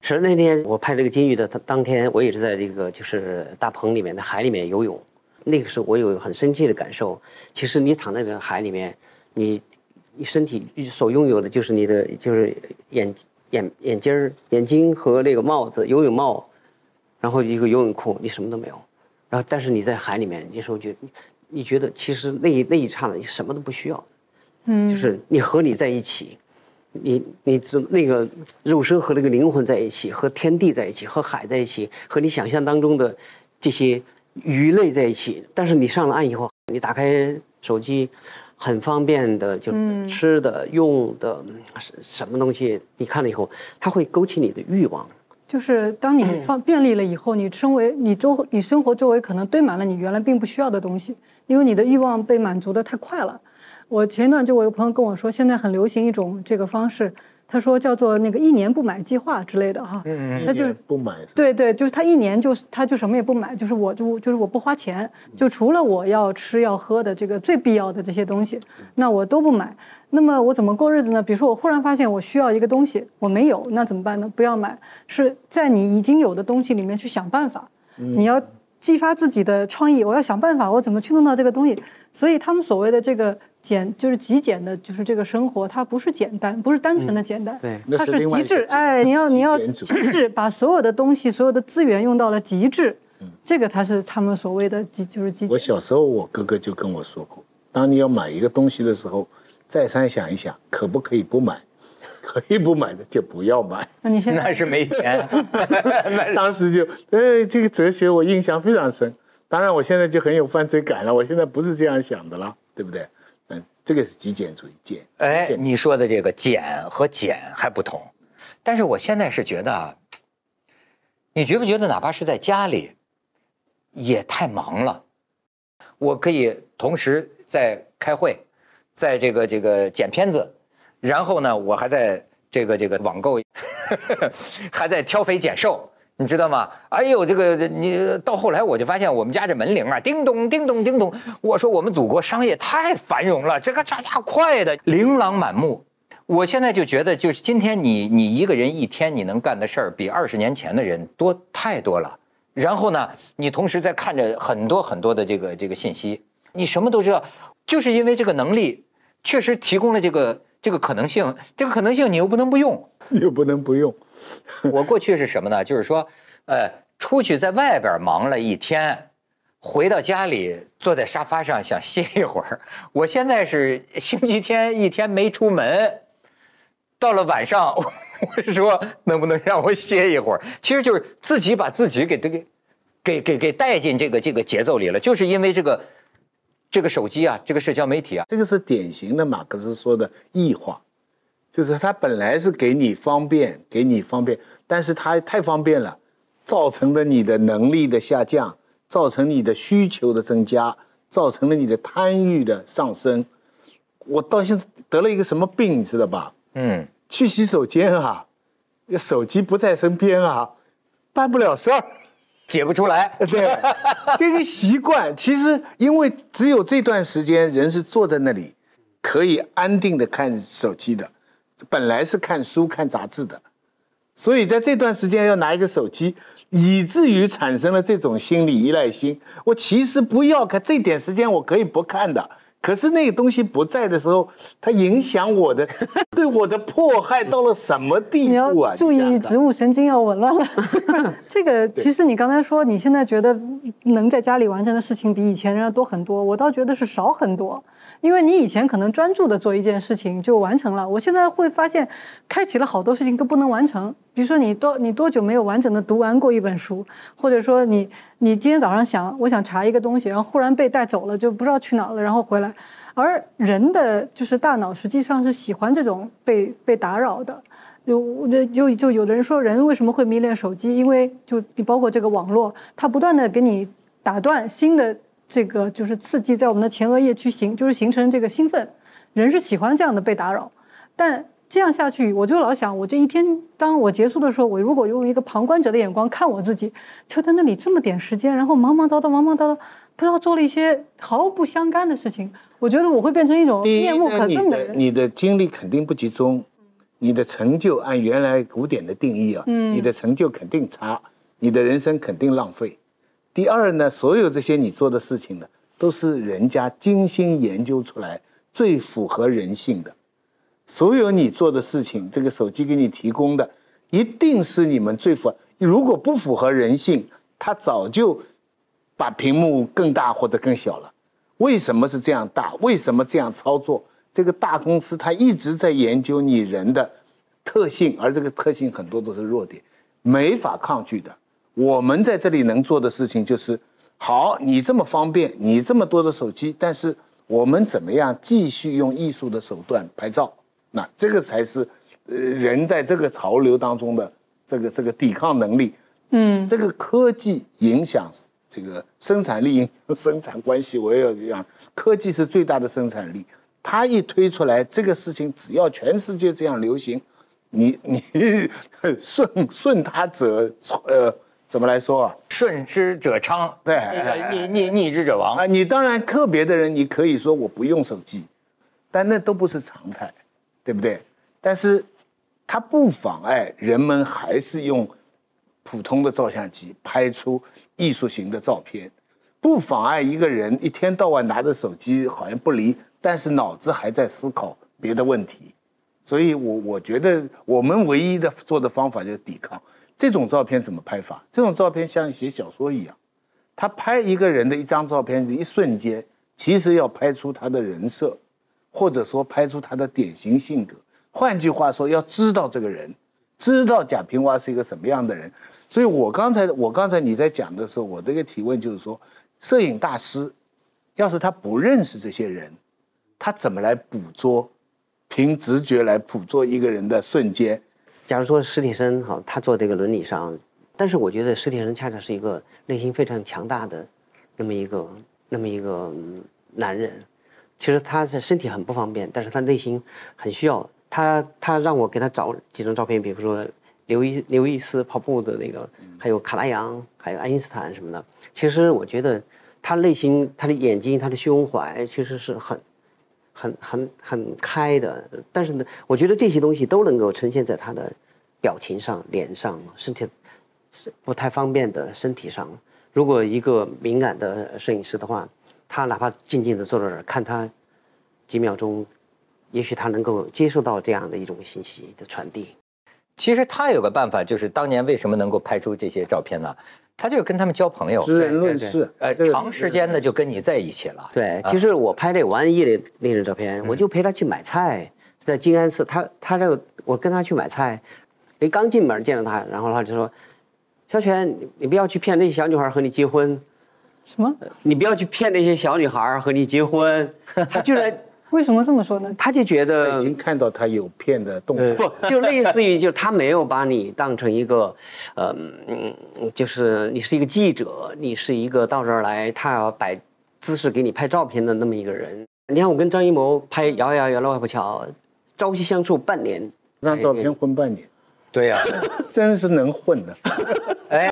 是那天我拍这个金鱼的，当天我也是在这个就是大棚里面的海里面游泳，那个时候我有很深切的感受。其实你躺在这个海里面，你身体所拥有的就是你的就是眼睛和那个帽子游泳帽，然后一个游泳裤，你什么都没有。然后但是你在海里面，那时候你觉得其实那一刹那你什么都不需要，就是你和你在一起。你只那个肉身和那个灵魂在一起，和天地在一起，和海在一起，和你想象当中的这些鱼类在一起。但是你上了岸以后，你打开手机，很方便的，就是吃的、用的什么东西，你看了以后，它会勾起你的欲望。 就是当你便利了以后，你生活周围可能堆满了你原来并不需要的东西，因为你的欲望被满足的太快了。我前一段我有朋友跟我说，现在很流行一种这个方式，他说叫做那个1年不买计划之类的哈，他就不买， 对，就是他1年他就什么也不买，就是我不花钱，就除了我要吃要喝的这个最必要的这些东西，那我都不买。那么我怎么过日子呢？比如说我忽然发现我需要一个东西，我没有，那怎么办呢？不要买，是在你已经有的东西里面去想办法，你要激发自己的创意，我要想办法，我怎么去弄到这个东西。所以他们所谓的这个就是极简的，就是这个生活，它不是简单，不是单纯的简单， 对， 它是极致。哎，你要极致，把所有的东西、所有的资源用到了极致。这个它是他们所谓的就是极简。 我小时候，我哥哥就跟我说过，当你要买一个东西的时候，再三想一想，可不可以不买？可以不买的就不要买。 那你现在那是没钱。 当时就，这个哲学我印象非常深。当然，我现在就很有犯罪感了。我现在不是这样想的了，对不对？这个是极简主义，简。 你说的这个简和简还不同，但是我现在是觉得啊，你觉不觉得哪怕是在家里，也太忙了？我可以同时在开会，在这个剪片子，然后呢，我还在这个网购，还在挑肥拣瘦。你知道吗？哎呦，这个你到后来我就发现我们家这门铃啊，叮咚叮咚叮咚。我说我们祖国商业太繁荣了，这家快的琳琅满目。我现在就觉得，就是今天你一个人一天你能干的事儿，比20年前的人多太多了。然后呢，你同时在看着很多很多的这个信息，你什么都知道，就是因为这个能力确实提供了这个可能性，这个可能性你又不能不用， 又不能不用。 我过去是什么呢？就是说，出去在外边忙了一天，回到家里坐在沙发上想歇一会儿。我现在是星期天一天没出门，到了晚上我说能不能让我歇一会儿？其实就是自己把自己给带进这个节奏里了，就是因为这个手机啊，这个社交媒体啊， 这个是典型的马克思说的异化。就是它本来是给你方便，但是它太方便了，造成了你的能力的下降，造成你的需求的增加，造成了你的贪欲的上升。我到现在得了一个什么病，你知道吧？去洗手间啊，手机不在身边啊，办不了事儿， 解不出来。 对，这个习惯其实因为只有这段时间人是坐在那里，可以安定的看手机的。本来是看书看杂志的，所以在这段时间要拿一个手机，以至于产生了这种心理依赖心。我其实不要看，这点时间我可以不看的，可是那个东西不在的时候，它影响我的，对我的迫害到了什么地步啊？ 你要注意植物神经要紊乱了。这个其实你刚才说你现在觉得能在家里完成的事情比以前人要多很多，我倒觉得是少很多。因为你以前可能专注的做一件事情就完成了，我现在会发现开启了好多事情都不能完成。比如说你多久没有完整的读完过一本书，或者说你今天早上我想查一个东西，然后忽然被带走了，就不知道去哪了，然后回来。而人的就是大脑实际上是喜欢这种被打扰的。就有的人说人为什么会迷恋手机，因为就你包括这个网络，它不断的给你打断新的这个就是刺激在我们的前额叶去就是形成这个兴奋，人是喜欢这样的被打扰。但这样下去，我就老想，我这一天当我结束的时候，我如果用一个旁观者的眼光看我自己，就在那里这么点时间，然后忙忙叨叨，不知道做了一些毫不相干的事情，我觉得我会变成一种面目可憎的人。 你的精力肯定不集中， 你的成就按原来古典的定义啊，你的成就肯定差，你的人生肯定浪费。第二呢，所有这些你做的事情呢，都是人家精心研究出来最符合人性的。所有你做的事情，这个手机给你提供的，一定是你们最符合。如果不符合人性，它早就把屏幕更大或者更小了。为什么是这样大？为什么这样操作？这个大公司它一直在研究你人的特性，而这个特性很多都是弱点，没法抗拒的。我们在这里能做的事情就是，好，你这么方便，你这么多的手机，但是我们怎么样继续用艺术的手段拍照？那这个才是，人在这个潮流当中的这个抵抗能力。这个科技影响这个生产力、生产关系，我也要这样。科技是最大的生产力，它一推出来，这个事情只要全世界这样流行，你顺他者，怎么来说啊？ 顺之者昌， 对， 那个逆之者亡啊。你当然个别的人，你可以说我不用手机，但那都不是常态，对不对？但是它不妨碍人们还是用普通的照相机拍出艺术型的照片，不妨碍一个人一天到晚拿着手机好像不离，但是脑子还在思考别的问题。所以我觉得我们唯一的做的方法就是抵抗。这种照片怎么拍法？这种照片像写小说一样，他拍一个人的一张照片，一瞬间，其实要拍出他的人设，或者说拍出他的典型性格。换句话说，要知道这个人，知道贾平凹是一个什么样的人。所以我刚才你在讲的时候，我这个提问就是说，摄影大师要是他不认识这些人，他怎么来捕捉，凭直觉来捕捉一个人的瞬间？ 假如说史铁生哈，他做这个伦理上，但是我觉得史铁生恰恰是一个内心非常强大的那么一个男人。其实他是身体很不方便，但是他内心很需要。他让我给他找几张照片，比如说刘易斯跑步的那个，还有卡拉扬，还有爱因斯坦什么的。其实我觉得他内心、他的眼睛、他的胸怀，其实是很开的。但是呢，我觉得这些东西都能够呈现在他的表情上、脸上、身体不太方便的身体上。如果一个敏感的摄影师的话，他哪怕静静的坐在这儿看他几秒钟，也许他能够接受到这样的一种信息的传递。 其实他有个办法，就是当年为什么能够拍出这些照片呢？他就是跟他们交朋友， 知人论事， 长时间的就跟你在一起了。 对，其实我拍那王安忆的那张照片，我就陪他去买菜，在静安寺，他这个我跟他去买菜，刚进门见到他，然后他就说：“小犬，你不要去骗那些小女孩和你结婚。” 什么？ 你不要去骗那些小女孩和你结婚。他居然为什么这么说呢？ 他就觉得已经看到他有骗的动作， 不就类似于，就他没有把你当成一个，就是你是一个记者，你是一个到这儿来，他要摆姿势给你拍照片的那么一个人。你看我跟张艺谋拍《摇摇摇外婆桥》，朝夕相处半年， 这张照片混半年， 对呀， 真是能混的。 哎。